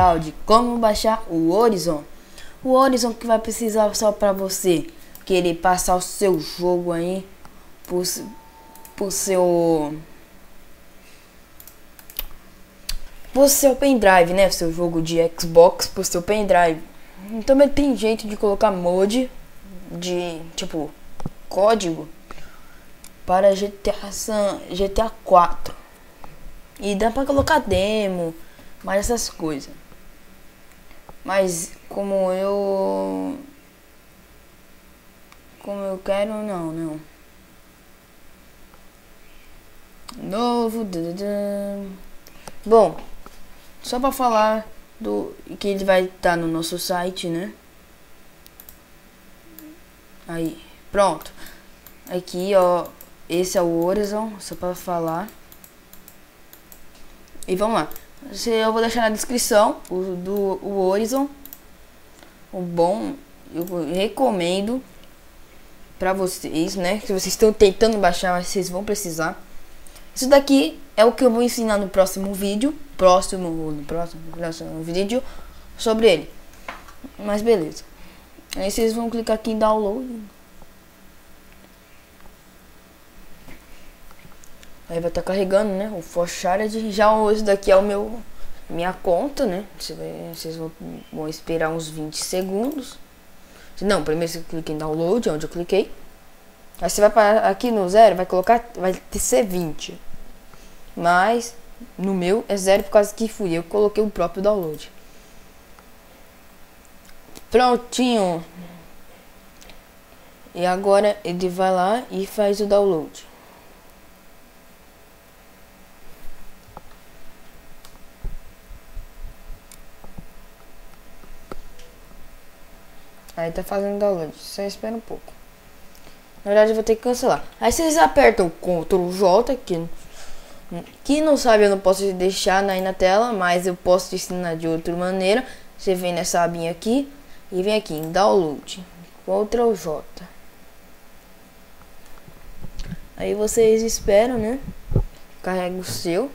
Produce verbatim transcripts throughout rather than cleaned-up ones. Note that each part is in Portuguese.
tutorial de como baixar o Horizon. O Horizon que vai precisar só para você querer passar o seu jogo aí por, por seu por seu pendrive, né? Seu jogo de Xbox por seu pendrive. Também tem jeito de colocar mod de tipo código para G T A San, G T A quatro. E dá pra colocar demo, mais essas coisas. Mas como eu como eu quero, não, não. Novo. Bom, só pra falar do que ele vai estar no nosso site, né? Aí, pronto. Aqui, ó, esse é o Horizon, só pra falar. E vamos lá. Eu vou deixar na descrição o do o Horizon. O bom, eu recomendo pra vocês, né? Se vocês estão tentando baixar, vocês vão precisar. Isso daqui é o que eu vou ensinar no próximo vídeo. Próximo, no próximo, no próximo vídeo sobre ele. Mas beleza. Aí vocês vão clicar aqui em download. Aí vai estar tá carregando, né? O Forshared. Já esse daqui é o meu minha conta, né? Vocês vão, vão esperar uns vinte segundos. Não, primeiro você clica em download, onde eu cliquei. Aí você vai para aqui no zero, vai colocar, vai ter ser vinte. Mas no meu é zero por causa que fui eu que coloquei o próprio download. Prontinho. E agora ele vai lá e faz o download. Aí tá fazendo download, só espera um pouco. Na verdade eu vou ter que cancelar. Aí vocês apertam o control J, que, que não sabe eu não posso deixar aí na tela, mas eu posso te ensinar de outra maneira. Você vem nessa abinha aqui e vem aqui em download, control J. Aí vocês esperam, né? Carrega o seu.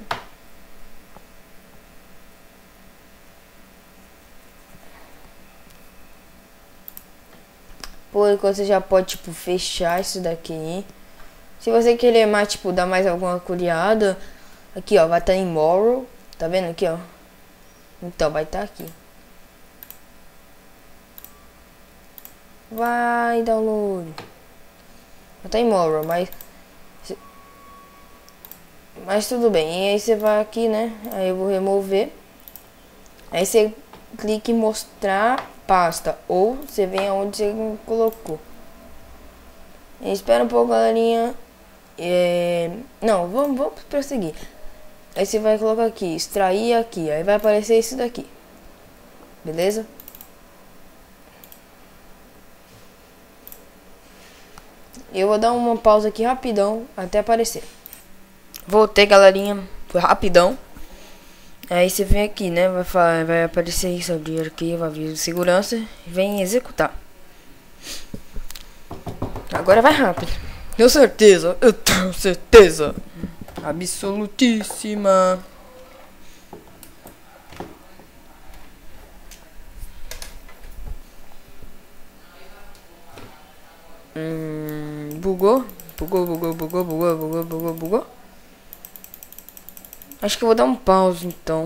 Por enquanto você já pode, tipo, fechar isso daqui. Se você querer mais, tipo, dar mais alguma curiada, aqui, ó, vai estar em Morrow. Tá vendo aqui, ó? Então, vai estar aqui. Vai, download. Vai estar em Morrow, mas... Mas tudo bem. E aí você vai aqui, né? Aí eu vou remover. Aí você clica em mostrar pasta, ou você vem aonde você colocou. E espera um pouco, galerinha. É... Não, vamos, vamos prosseguir. Aí você vai colocar aqui, extrair aqui, aí vai aparecer isso daqui. Beleza? Eu vou dar uma pausa aqui rapidão até aparecer. Voltei, galerinha. Foi rapidão. Aí você vem aqui, né? Vai, falar, vai aparecer isso de arquivo, aviso de segurança. E vem executar. Agora vai rápido. Tenho certeza. Eu tenho certeza. Absolutíssima. Hum, bugou? Bugou, bugou, bugou, bugou, bugou, bugou, bugou. Acho que eu vou dar um pause então.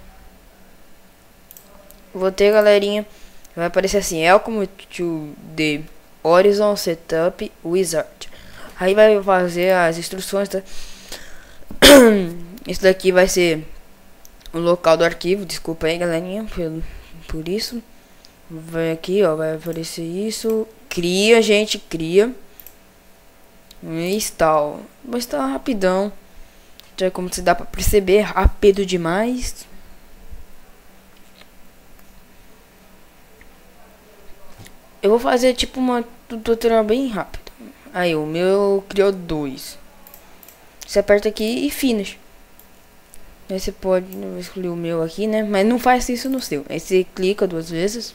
Vou ter, galerinha. Vai aparecer assim: Welcome to the Horizon Setup Wizard. Aí vai fazer as instruções, tá? Isso daqui vai ser o local do arquivo. Desculpa aí, galerinha, por, por isso. Vai aqui, ó. Vai aparecer isso. Cria, gente, cria. Install. Vai instalar rapidão. Já como se dá pra perceber, rápido demais. Eu vou fazer tipo uma tutorial bem rápido. Aí o meu criou dois. Você aperta aqui e finish. Aí você pode escolher o meu aqui, né? Mas não faz isso no seu. Aí você clica duas vezes.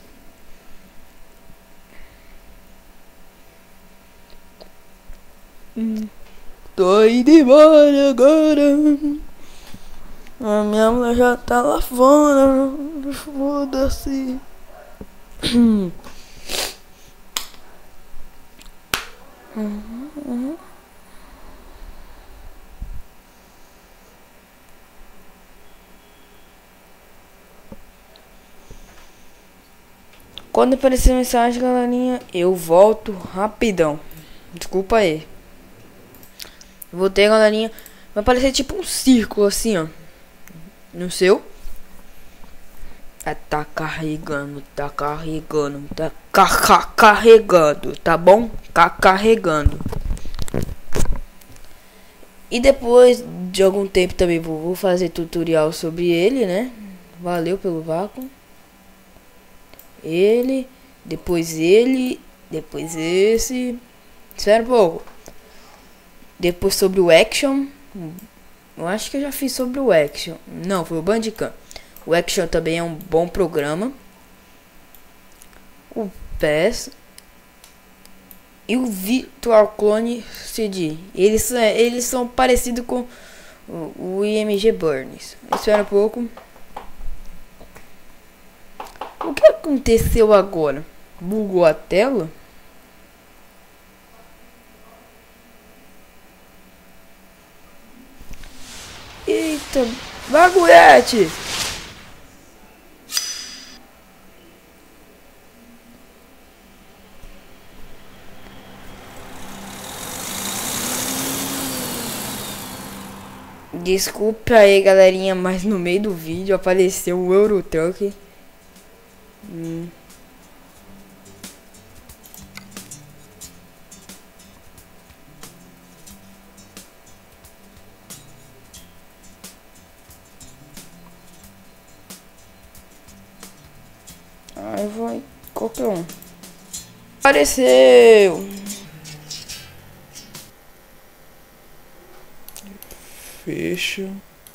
Hum. Tô indo embora agora. A minha mulher já tá lá fora. Foda-se. Quando aparecer mensagem, galerinha, eu volto rapidão. Desculpa aí. Voltei, galerinha. Vai aparecer tipo um círculo assim, ó. No seu. Ah, tá carregando, tá carregando, tá ca ca carregando, tá bom? Tá carregando. E depois de algum tempo também vou, vou fazer tutorial sobre ele, né? Valeu pelo vácuo. Ele, depois ele, depois esse. Espera um pouco. Depois sobre o Action. Eu acho que eu já fiz sobre o Action. Não, foi o Bandicam. O Action também é um bom programa. O P E S. E o Virtual Clone C D. Eles, eles são parecidos com o, o I M G Burns. Espera um pouco. O que aconteceu agora? Bugou a tela? Eita, bagulhete! Desculpa aí, galerinha, mas no meio do vídeo apareceu o Eurotruck. Hum. Aí vai qualquer um. Apareceu. Fecha.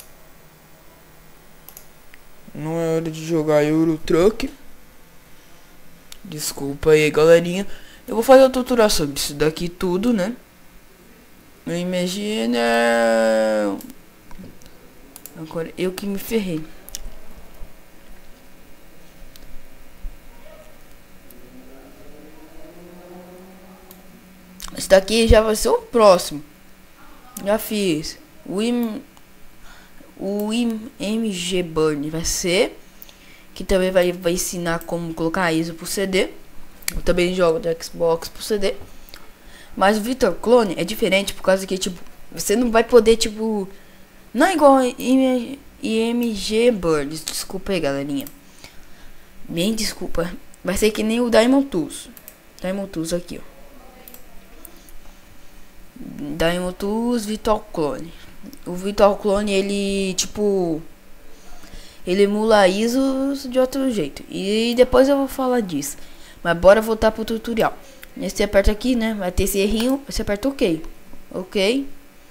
Não é hora de jogar Eurotruck. Desculpa aí, galerinha. Eu vou fazer a tutorial sobre isso daqui tudo, né? Não imagina. Agora eu que me ferrei. Esse daqui já vai ser o próximo. Já fiz. O I M G Burn vai ser. Que também vai, vai ensinar como colocar I S O pro C D. Eu também jogo do Xbox pro C D. Mas o Virtual Clone é diferente por causa que, tipo, você não vai poder, tipo... Não é igual I M G Burns. Desculpa aí, galerinha. Bem desculpa. Vai ser que nem o Diamond Tools. Diamond Tools aqui, ó. Diamond Tools Virtual Clone. O Virtual Clone, ele, tipo... Ele emula I S Os de outro jeito. E depois eu vou falar disso. Mas bora voltar pro tutorial. Você aperta aqui, né? Vai ter esse errinho. Você aperta OK. OK.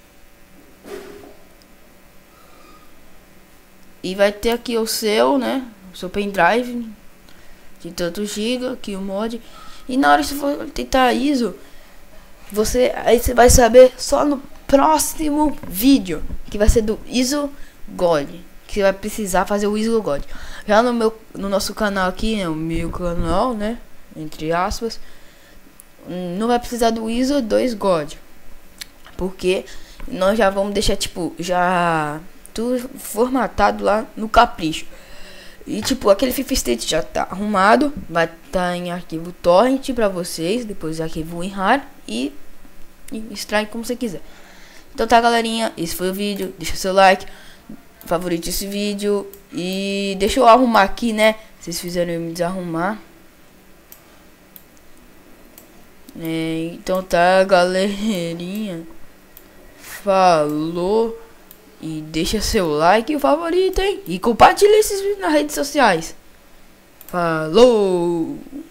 E vai ter aqui o seu, né? O seu pendrive. De tanto giga. Aqui o mod. E na hora que você for tentar I S O. Você, aí você vai saber só no próximo vídeo. Que vai ser do I S O God. Que você vai precisar fazer o I S O God. Já no meu, no nosso canal aqui, né, o meu canal, né, entre aspas, não vai precisar do I S O dois God, porque nós já vamos deixar, tipo, já tudo formatado lá no capricho. E tipo, aquele FIFA State já tá arrumado, vai estar tá em arquivo torrent para vocês, depois arquivo em R A R e, e extrai como você quiser. Então tá, galerinha, esse foi o vídeo, deixa seu like, favorite esse vídeo e deixa eu arrumar aqui, né? Vocês fizeram eu me desarrumar. É, então tá, galerinha. Falou. E deixa seu like e o favorito, hein? E compartilha esses vídeos nas redes sociais. Falou.